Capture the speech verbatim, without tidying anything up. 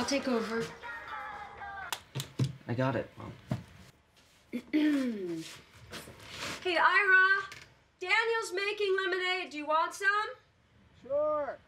I'll take over. I got it, Mom. Hey, Ira, Daniel's making lemonade. Do you want some? Sure.